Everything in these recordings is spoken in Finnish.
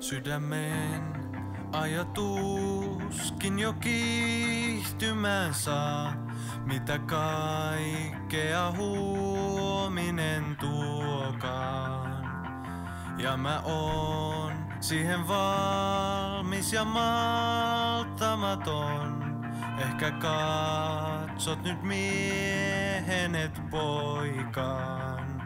Sydämen ajatuskin jo kiihtymään saa, mitä kaikkea huominen tuokaan. Ja mä oon siihen valmis ja malttamaton. Ehkä katsot nyt miehenet poikaan.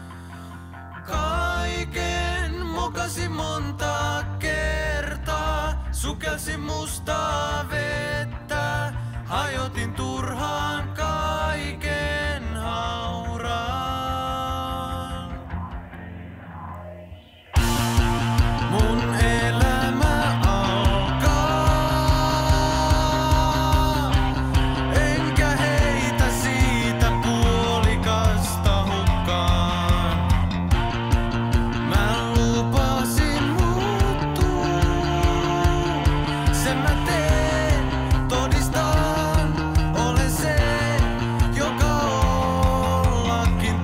Kaiken mokasin monta kertaa, sukelsin mustaa vettä, hajotin turhaan kaiken hauraan. Mun elämä alkaa, enkä heitä siitä puolikasta hukkaan. Mä lupasin muuttua, sen mä teen, todistan, olen se, joka ollakin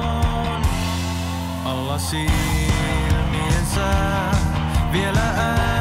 tahdon. Alla silmiensä vielä